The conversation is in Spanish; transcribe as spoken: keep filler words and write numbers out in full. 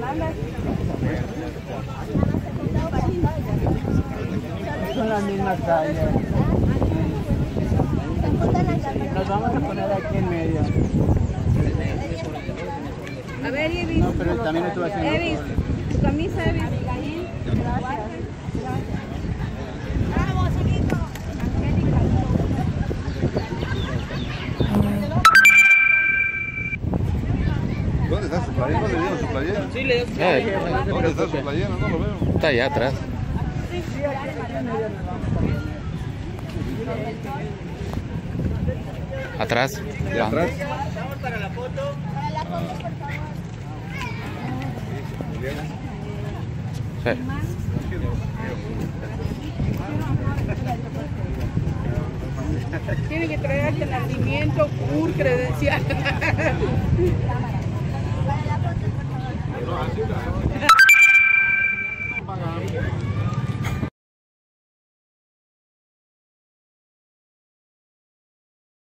Son las mismas tallas. Nos vamos a poner aquí en medio. A ver, Evis. No, pero también estuvo haciendo. Evis, tu camisa, Evis. Vamos, chiquito. ¿Dónde está su playera? ¿No le dieron su playera? Sí, le dio su playera. ¿Dónde está su playera? No lo veo. Está allá atrás. Atrás. ¿Y atrás? Vamos para la foto. Para la foto, por favor. Sí. Tiene que traer acta de nacimiento, C U R, credencial. Para la foto, por favor.